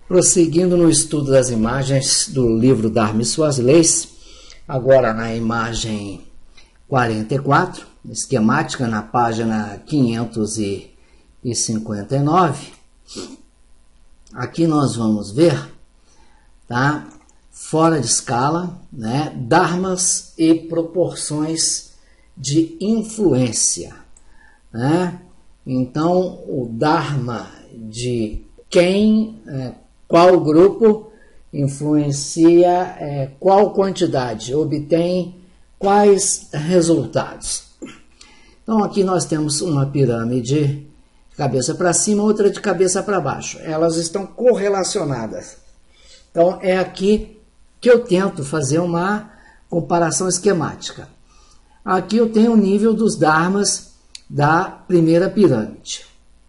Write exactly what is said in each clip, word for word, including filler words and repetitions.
Prosseguindo no estudo das imagens do livro Dharma e Suas Leis, agora na imagem quarenta e quatro, esquemática na página quinhentos e cinquenta e nove, aqui nós vamos ver, tá, fora de escala, né, dharmas e proporções de influência, né? Então, o dharma de quem, é, qual grupo influencia é, qual quantidade, obtém quais resultados. Então, aqui nós temos uma pirâmide de cabeça para cima, outra de cabeça para baixo. Elas estão correlacionadas. Então, é aqui que eu tento fazer uma comparação esquemática. Aqui eu tenho o nível dos dharmas da primeira pirâmide.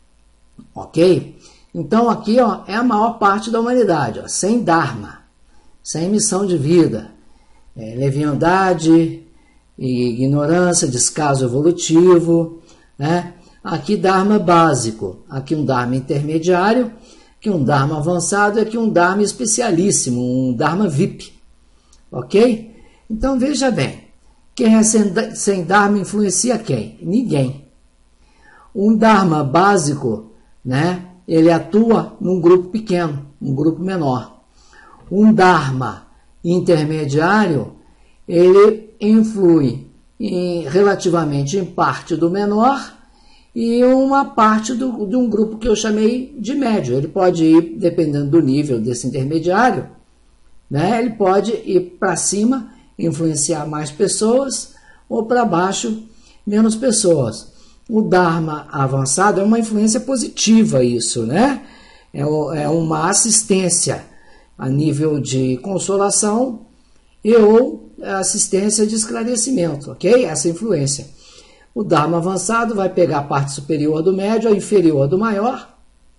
Ok? Então, aqui ó, é a maior parte da humanidade, ó, sem dharma, sem missão de vida, é, leviandade, ignorância, descaso evolutivo, né? Aqui dharma básico, aqui um dharma intermediário, aqui um dharma avançado e aqui um dharma especialíssimo, um dharma V I P. Ok? Então, veja bem, quem é sem, sem dharma influencia quem? Ninguém. Um dharma básico, né? Ele atua num grupo pequeno, um grupo menor. Um dharma intermediário, ele influi em, relativamente em parte do menor e uma parte do, de um grupo que eu chamei de médio. Ele pode ir, dependendo do nível desse intermediário, né, ele pode ir para cima, influenciar mais pessoas, ou para baixo, menos pessoas. O Dharma avançado é uma influência positiva isso, né? É, é uma assistência a nível de consolação e ou assistência de esclarecimento, ok? Essa influência. O Dharma avançado vai pegar a parte superior do médio, a inferior do maior,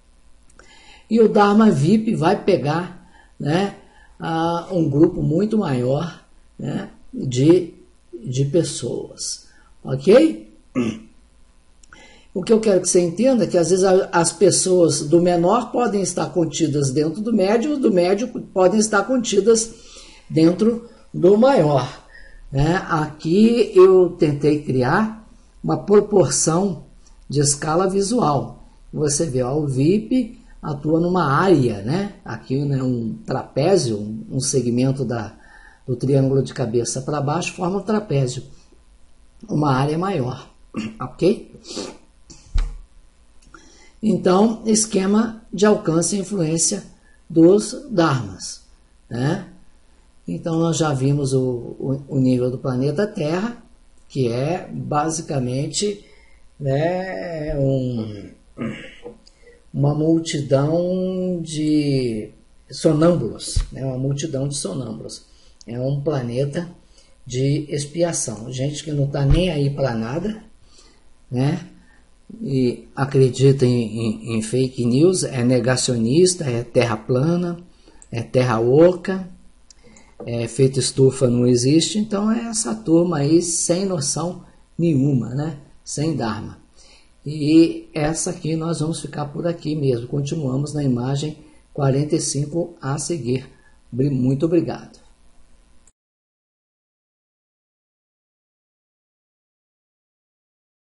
e o Dharma V I P vai pegar, né, a, um grupo muito maior, né, de, de pessoas, ok? O que eu quero que você entenda é que às vezes as pessoas do menor podem estar contidas dentro do médio, do médio podem estar contidas dentro do maior, né? Aqui eu tentei criar uma proporção de escala visual. Você vê, ó, o V I P atua numa área, né? Aqui, né, um trapézio, um segmento da, do triângulo de cabeça para baixo forma um trapézio, uma área maior, ok? Então, esquema de alcance e influência dos dharmas, né? Então, nós já vimos o, o, o nível do planeta Terra, que é basicamente, né, um, uma multidão de sonâmbulos, né? Uma multidão de sonâmbulos. É um planeta de expiação, gente que não está nem aí para nada, né? E acredita em, em, em fake news, é negacionista, é terra plana, é terra oca, é efeito estufa não existe. Então é essa turma aí sem noção nenhuma, né? Sem dharma. E essa aqui nós vamos ficar por aqui mesmo. Continuamos na imagem quarenta e cinco a seguir. Muito obrigado.